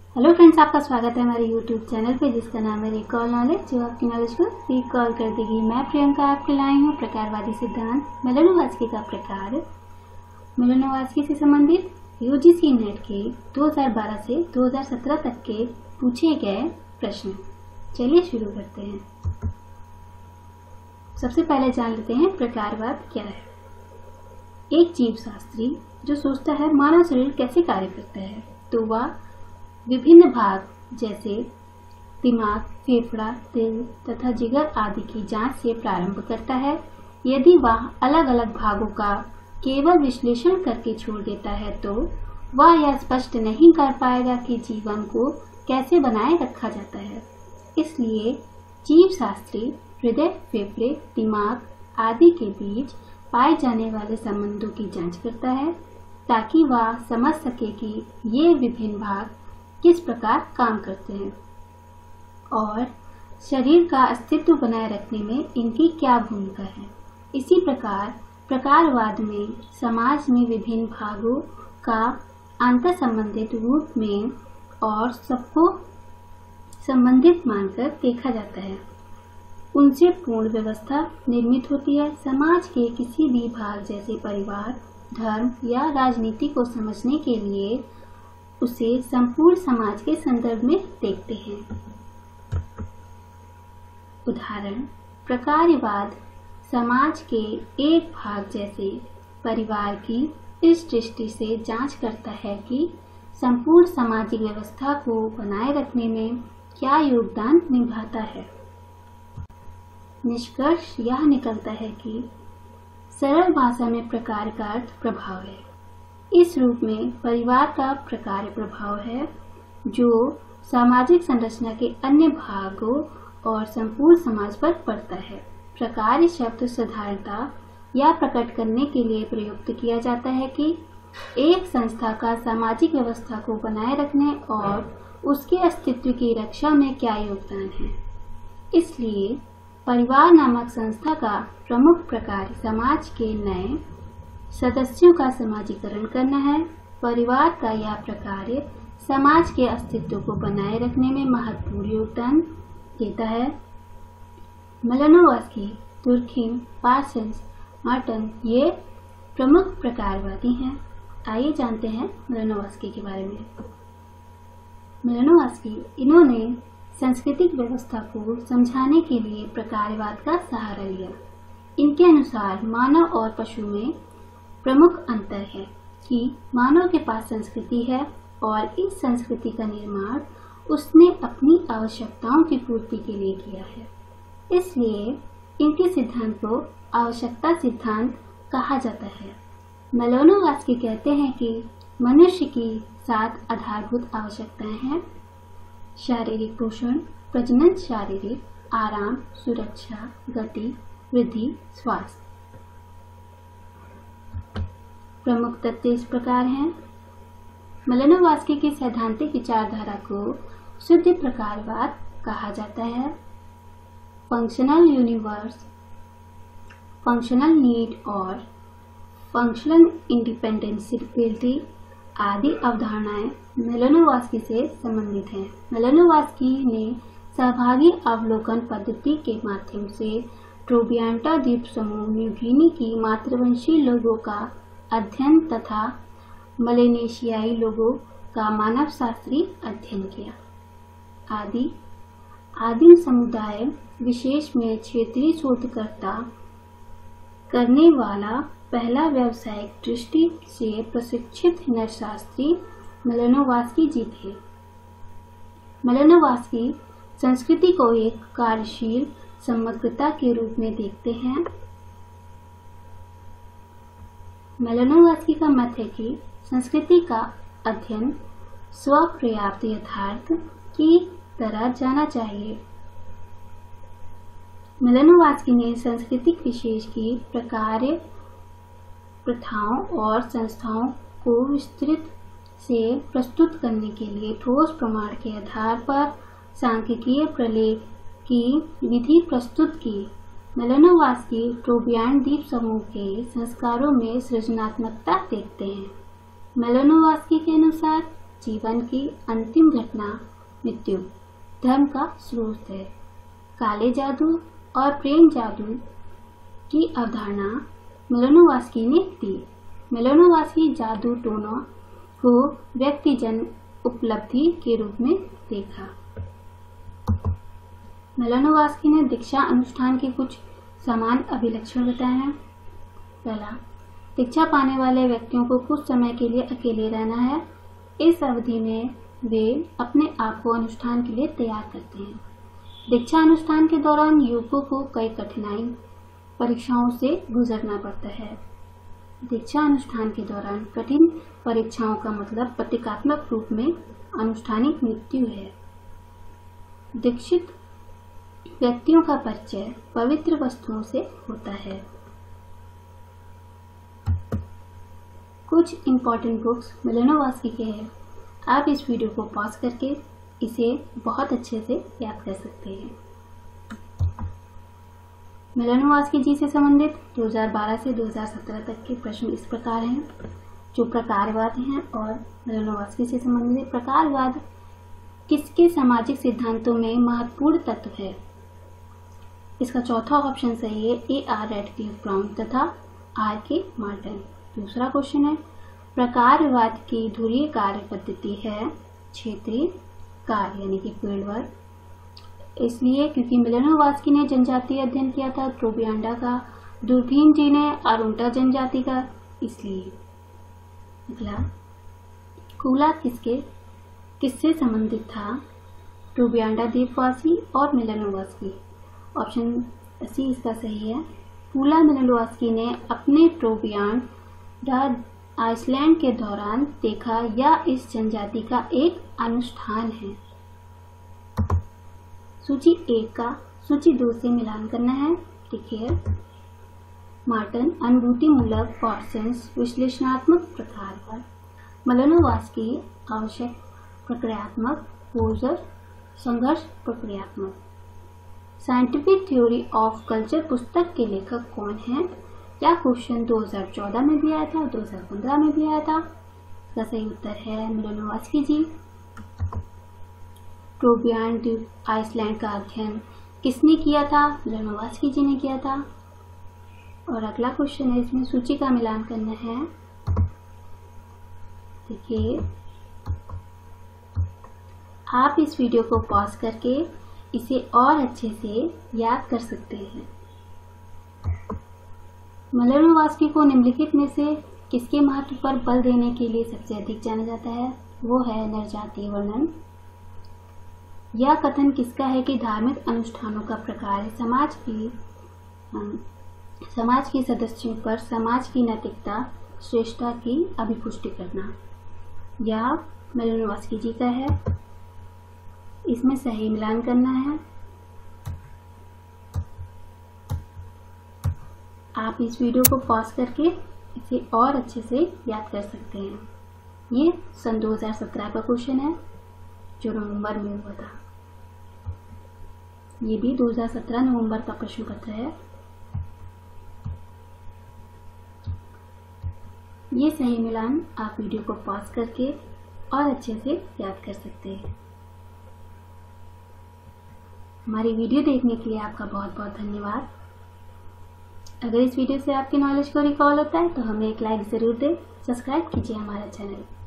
Hello friends, आपका स्वागत है हमारे यूट्यूब चैनल पे जिसका नाम है रिकॉल नॉलेज, जो आपकी नॉलेज को रिकॉल कर देगी। मैं प्रियंका आपके लाई हूँ प्रकारवादी सिद्धांत मेलानोवास्की का प्रकार। मेलानोवास्की से संबंधित यूजीसी नेट के 2012 से 2017 तक के पूछे गए प्रश्न। चलिए शुरू करते हैं। सबसे पहले जान लेते हैं प्रकारवाद क्या है। एक जीव शास्त्री जो सोचता है मानव शरीर कैसे कार्य करता है, तो वह विभिन्न भाग जैसे दिमाग, फेफड़ा, दिल तथा जिगर आदि की जांच से प्रारंभ करता है। यदि वह अलग अलग भागों का केवल विश्लेषण करके छोड़ देता है तो वह यह स्पष्ट नहीं कर पाएगा कि जीवन को कैसे बनाए रखा जाता है। इसलिए जीव शास्त्री हृदय, फेफड़े, दिमाग आदि के बीच पाए जाने वाले संबंधों की जांच करता है ताकि वह समझ सके कि ये विभिन्न भाग किस प्रकार काम करते हैं और शरीर का अस्तित्व बनाए रखने में इनकी क्या भूमिका है। इसी प्रकार प्रकारवाद में समाज में विभिन्न भागों का अंतर संबंधित रूप में और सबको संबंधित मानकर देखा जाता है। उनसे पूर्ण व्यवस्था निर्मित होती है। समाज के किसी भी भाग जैसे परिवार, धर्म या राजनीति को समझने के लिए उसे संपूर्ण समाज के संदर्भ में देखते हैं। उदाहरण, प्रकारवाद समाज के एक भाग जैसे परिवार की इस दृष्टि से जांच करता है कि संपूर्ण सामाजिक व्यवस्था को बनाए रखने में क्या योगदान निभाता है। निष्कर्ष यह निकलता है कि सरल भाषा में प्रकार का अर्थ प्रभाव है। इस रूप में परिवार का प्रकार प्रभाव है जो सामाजिक संरचना के अन्य भागों और संपूर्ण समाज पर पड़ता है। प्रकार शब्द साधारणता या प्रकट करने के लिए प्रयुक्त किया जाता है कि एक संस्था का सामाजिक व्यवस्था को बनाए रखने और उसके अस्तित्व की रक्षा में क्या योगदान है। इसलिए परिवार नामक संस्था का प्रमुख प्रकार समाज के नए सदस्यों का समाजीकरण करना है। परिवार का यह प्रकार समाज के अस्तित्व को बनाए रखने में महत्वपूर्ण योगदान देता है। मेलानोवास्की, तुर्खिम, पार्सन्स, मार्टन ये प्रमुख प्रकारवादी हैं। आइए जानते हैं मेलानोवास्की के बारे में। मेलानोवास्की इन्होंने सांस्कृतिक व्यवस्था को समझाने के लिए प्रकारवाद का सहारा लिया। इनके अनुसार मानव और पशु में प्रमुख अंतर है कि मानव के पास संस्कृति है और इस संस्कृति का निर्माण उसने अपनी आवश्यकताओं की पूर्ति के लिए किया है। इसलिए इनके सिद्धांत को आवश्यकता सिद्धांत कहा जाता है। मेलानोवास्की कहते हैं कि मनुष्य की 7 आधारभूत आवश्यकताएं हैं: शारीरिक पोषण, प्रजनन, शारीरिक आराम, सुरक्षा, गति, वृद्धि, स्वास्थ्य। प्रमुख तत्व इस प्रकार हैं। मेलानोवास्की की सैद्धांतिक विचारधारा को शुद्ध प्रकारवाद कहा जाता है। फंक्शनल यूनिवर्स, फंक्शनल नीड और फंक्शनल इंडिपेंडेंसिबिलिटी आदि अवधारणाएं मेलानोवास्की से संबंधित हैं। मेलानोवास्की ने सहभागी अवलोकन पद्धति के माध्यम से ट्रोबियांटा द्वीप समूह न्यूगिनी की मातृवंशी लोगों का अध्ययन तथा मलेशियाई लोगों का मानव शास्त्रीय अध्ययन किया। आदिम समुदाय विशेष में क्षेत्रीय शोधकर्ता करने वाला पहला व्यावसायिक दृष्टि से प्रशिक्षित नरशास्त्री मेलानोवास्की जी थे। मेलानोवास्की संस्कृति को एक कार्यशील समग्रता के रूप में देखते हैं। मेलानोवास्की का मत है कि संस्कृति का अध्ययन स्वपर्याप्त यथार्थ की तरह जाना चाहिए। मेलानोवास्की ने सांस्कृतिक विशेष की प्रकार, प्रथाओं और संस्थाओं को विस्तृत से प्रस्तुत करने के लिए ठोस प्रमाण के आधार पर सांख्यिकीय प्रलेख की विधि प्रस्तुत की। मेलानोवास्की ट्रोबियान द्वीप समूह के संस्कारों में सृजनात्मकता देखते हैं। मेलानोवास्की के अनुसार जीवन की अंतिम घटना मृत्यु धर्म का स्रोत है। काले जादू और प्रेम जादू की अवधारणा मिलोनोवस्की ने दी। मिलोनोवस्की जादू टोनों को व्यक्तिजन उपलब्धि के रूप में देखा। मिलोनोवस्की ने दीक्षा अनुष्ठान के कुछ समान अभिलक्षण बताए हैं। पहला, दीक्षा पाने वाले व्यक्तियों को कुछ समय के लिए अकेले रहना है। इस अवधि में वे अपने आप को अनुष्ठान के लिए तैयार करते हैं। दीक्षा अनुष्ठान के दौरान युवकों को कई कठिनाई परीक्षाओं से गुजरना पड़ता है। दीक्षा अनुष्ठान के दौरान कठिन परीक्षाओं का मतलब प्रतीकात्मक रूप में अनुष्ठानिक मृत्यु है। दीक्षित व्यक्तियों का परिचय पवित्र वस्तुओं से होता है। कुछ इम्पोर्टेंट बुक्स मिलोनोवस्की के हैं। आप इस वीडियो को पॉज करके इसे बहुत अच्छे से याद कर सकते हैं। मिलोनोवस्की जी से संबंधित 2012 से 2017 तक के प्रश्न इस प्रकार हैं, जो प्रकारवाद हैं। और मिलोनोवस्की से संबंधित प्रकारवाद किसके सामाजिक सिद्धांतों में महत्वपूर्ण तत्व है? इसका चौथा ऑप्शन सही है, A.R. रैडक्लिफ ब्राउन तथा R.K. मार्टिन। दूसरा क्वेश्चन है, प्रकारवाद की ध्रुवीय कार्य पद्धति है क्षेत्रीय कार्य यानी कि फील्ड वर्क। इसलिए क्योंकि मिलोनोवस्की ने जनजातीय अध्ययन किया था, ट्रोबियांडा का, दुर्भीम जी ने आरुंटा जनजाति का, इसलिए। अगला, कूला किससे संबंधित था? ट्रोबियांडा द्वीपवासी और मिलोनोवस्की। ऑप्शन सी इसका सही है। कूला मिलोनोवस्की ने अपने ट्रोबियांडा आइसलैंड के दौरान देखा या इस जनजाति का एक अनुष्ठान है। सूची 1 का सूची 2 से मिलान करना है। देखिए, मार्टिन अनुभूतिमूलक पार्सन्स विश्लेषणात्मक प्रकारवाद, मिलोनोवस्की आवश्यक प्रक्रियात्मक, पोजर संघर्ष प्रक्रियात्मक। साइंटिफिक थ्योरी ऑफ कल्चर पुस्तक के लेखक कौन हैं? क्या क्वेश्चन 2014 में भी आया था, 2015 में भी आया था? इसका सही उत्तर है मिलोनोवस्की जी। ट्रोबियांड द्वीप आइसलैंड का अध्ययन किसने किया था? मिलोनोवस्की जी ने किया था। और अगला क्वेश्चन है, इसमें सूची का मिलान करना है। देखिए, आप इस वीडियो को पॉज करके इसे और अच्छे से याद कर सकते हैं। मिलोनोवस्की को निम्नलिखित में से किसके महत्व पर बल देने के लिए सबसे अधिक जाना जाता है? वो है नरजातीय वर्णन। यह कथन किसका है कि धार्मिक अनुष्ठानों का प्रकार है समाज के सदस्यों पर समाज की नैतिकता श्रेष्ठता की अभिपुष्टि करना। यह मिलोनोवस्की जी का है। इसमें सही मिलान करना है। आप इस वीडियो को पॉज करके इसे और अच्छे से याद कर सकते हैं। ये सन 2017 का क्वेश्चन है जो नवंबर में हुआ था। ये भी 2017 नवंबर का प्रश्न पत्र है। ये सही मिलान आप वीडियो को पॉज करके और अच्छे से याद कर सकते हैं। हमारी वीडियो देखने के लिए आपका बहुत बहुत धन्यवाद। अगर इस वीडियो से आपके नॉलेज को रिकॉल होता है तो हमें एक लाइक ज़रूर दें। सब्सक्राइब कीजिए हमारा चैनल।